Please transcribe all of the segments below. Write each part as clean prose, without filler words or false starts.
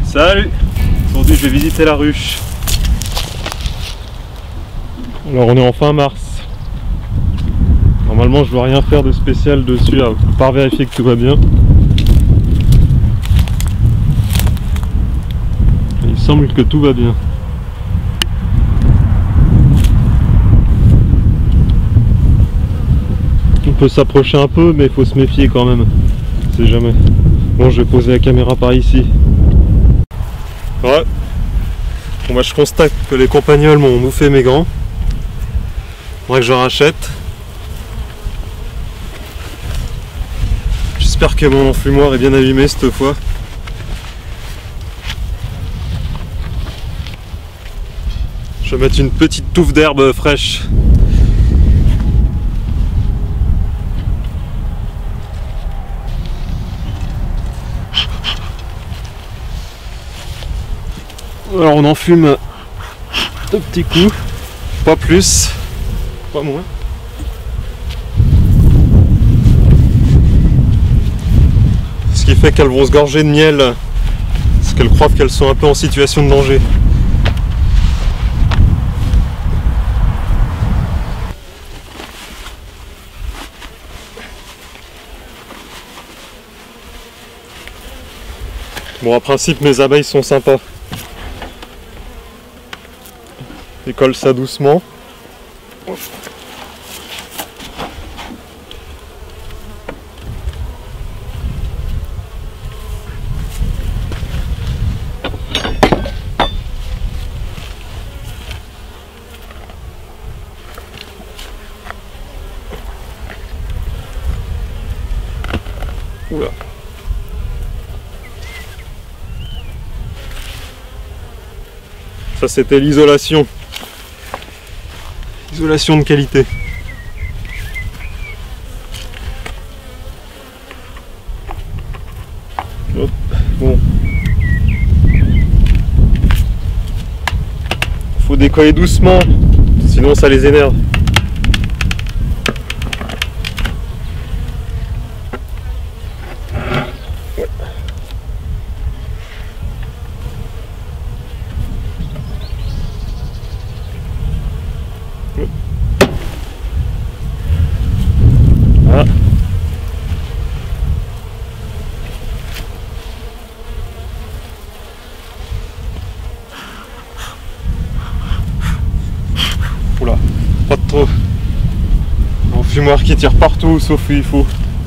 Salut! Aujourd'hui je vais visiter la ruche. Alors on est en fin mars. Normalement je dois rien faire de spécial dessus à part vérifier que tout va bien. Il semble que tout va bien. On peut s'approcher un peu mais il faut se méfier quand même. On sait jamais. Bon, je vais poser la caméra par ici. Ouais. Bon bah je constate que les campagnols m'ont bouffé mes gants. Faudrait que je rachète. J'espère que mon enfumoir est bien allumé cette fois. Je vais mettre une petite touffe d'herbe fraîche. Alors on en fume 2 petits coups, pas plus, pas moins. Ce qui fait qu'elles vont se gorger de miel, parce qu'elles croient qu'elles sont un peu en situation de danger. Bon, en principe mes abeilles sont sympas. Décolle ça doucement. Oula. Ça c'était l'isolation. Isolation de qualité. Hop, bon. Faut décoller doucement, sinon ça les énerve. Ouais. Ah. Oula, pas de trop. Un fumoir qui tire partout sauf où il faut.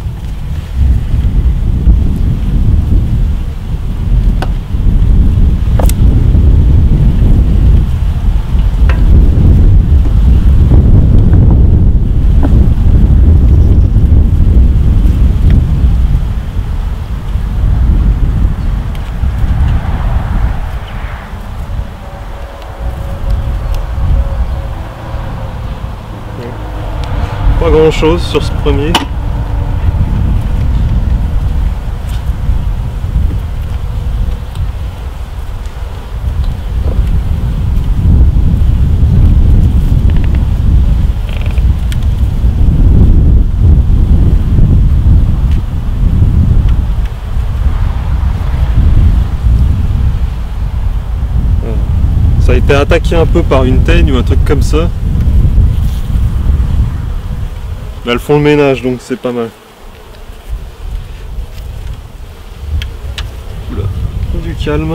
Pas grand chose sur ce premier. Ça a été attaqué un peu par une teigne ou un truc comme ça. Mais elles font le ménage donc c'est pas mal. Oula, du calme.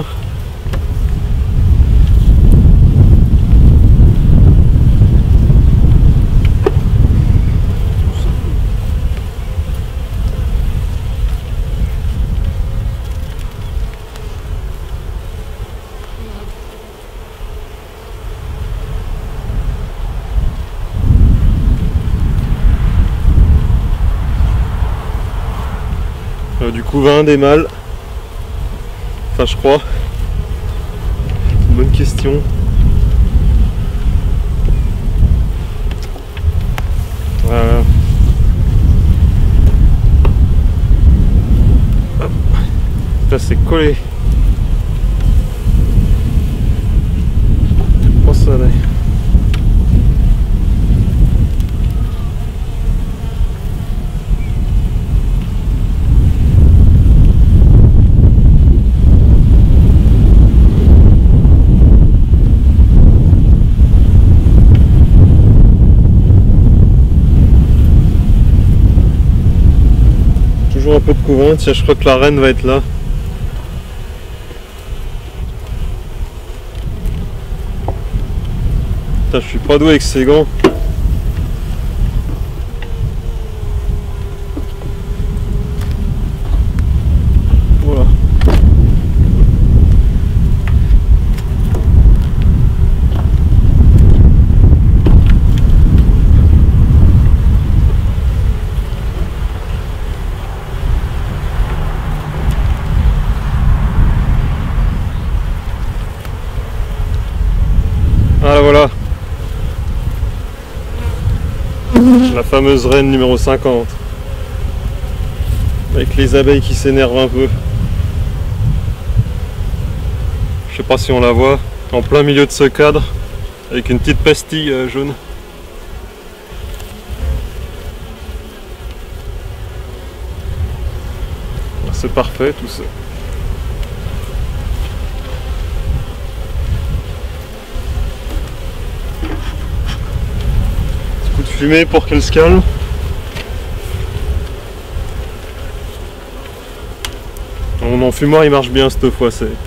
Du coup 20 des mâles. Enfin je crois. C'est une bonne question. Voilà. Hop. Là c'est collé. Oh ça là. un peu de couvain. Tiens, je crois que la reine va être là. Putain, je suis pas doué avec ces gants. Voilà. Ah voilà. La fameuse reine numéro 50. Avec les abeilles qui s'énervent un peu. Je sais pas si on la voit. En plein milieu de ce cadre. Avec une petite pastille jaune. C'est parfait tout ça. Petit coup de fumée pour qu'elle se calme. Mon fumoir il marche bien cette fois, c'est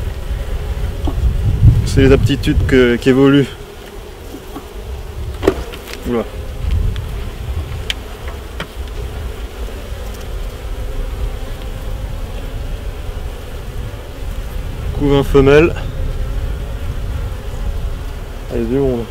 les aptitudes qui évoluent. Oula. Couvain femelle. Allez, du monde.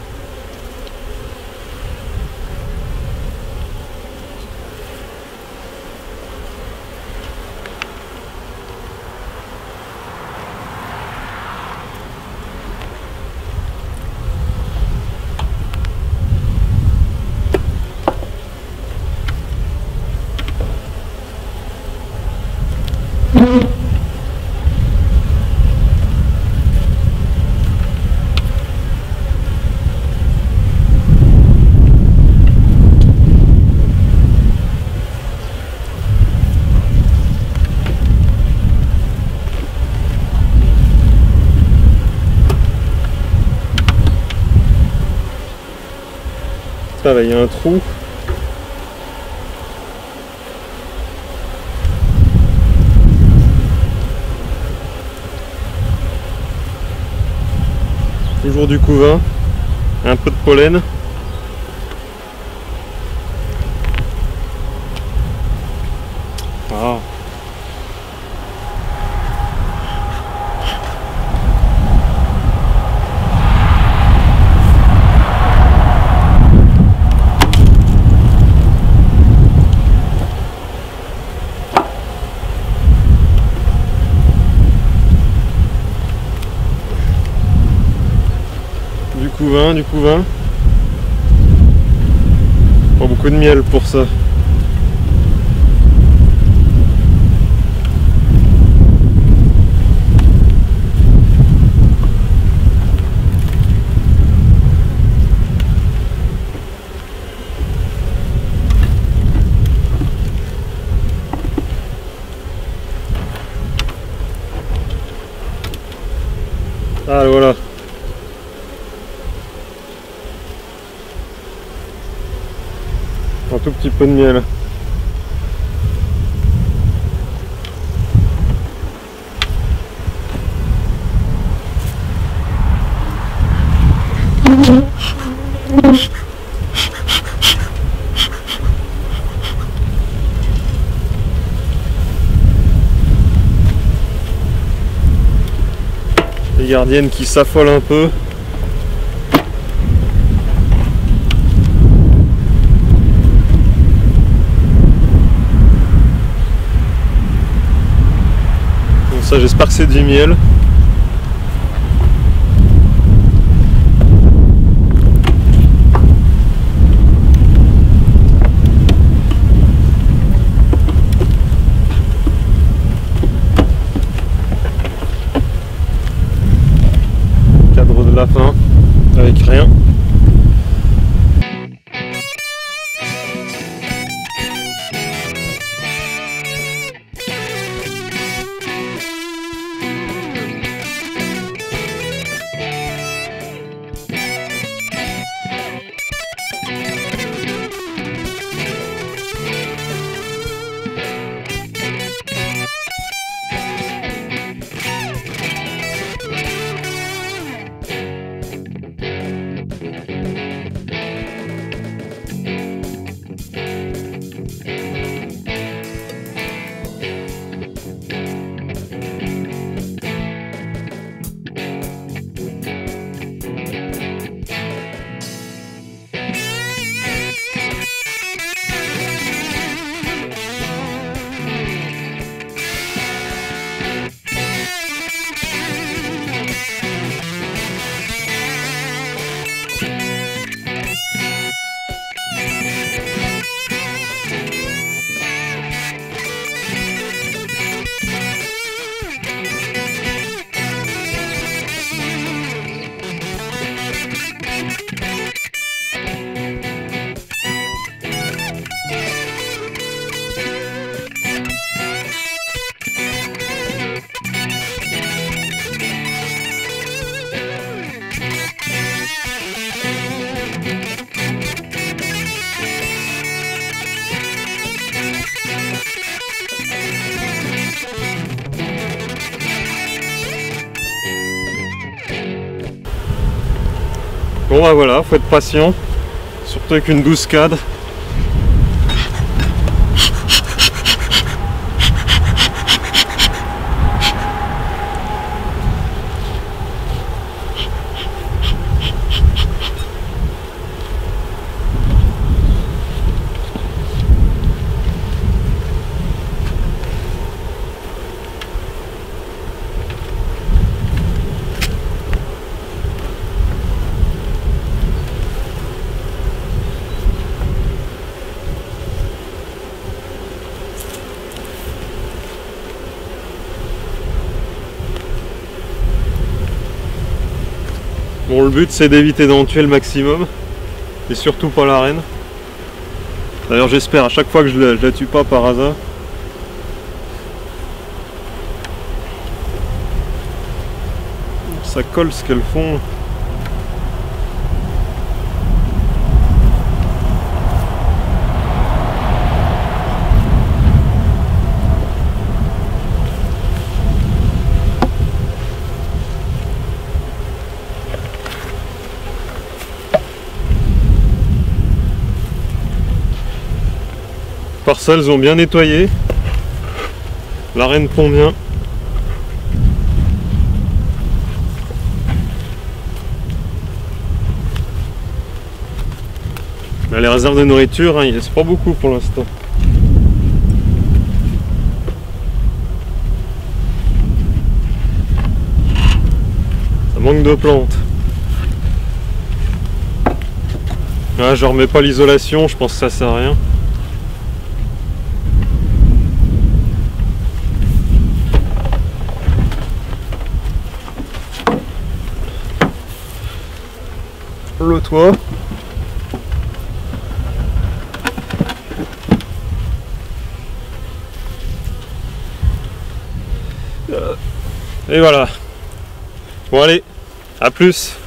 Ah bah il y a un trou. Toujours du couvain, un peu de pollen. Ah. Du couvain. Pas beaucoup de miel pour ça. Ah voilà. Un tout petit peu de miel. Les gardiennes qui s'affolent un peu. Ça, j'espère que c'est du miel. Cadre de la fin avec rien. Bon bah voilà, faut être patient, surtout avec une 12 cadre. Bon, le but c'est d'éviter d'en tuer le maximum et surtout pas la reine. D'ailleurs j'espère à chaque fois que je la tue pas par hasard. Ça colle ce qu'elles font. Par ça, elles ont bien nettoyé. La reine pond bien. Mais les réserves de nourriture, il ne reste pas beaucoup pour l'instant. Ça manque de plantes. Ah, je remets pas l'isolation, je pense que ça sert à rien. Le toit. Et voilà. Bon allez, à plus.